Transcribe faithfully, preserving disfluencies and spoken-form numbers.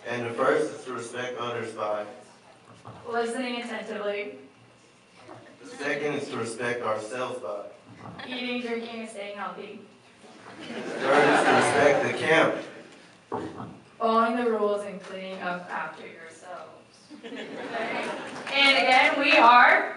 And the first is to respect others by. Listening attentively. The second is to respect ourselves by. Eating, drinking, and staying healthy. The third is to respect the camp. Following the rules and cleaning up after yourselves. And again, we are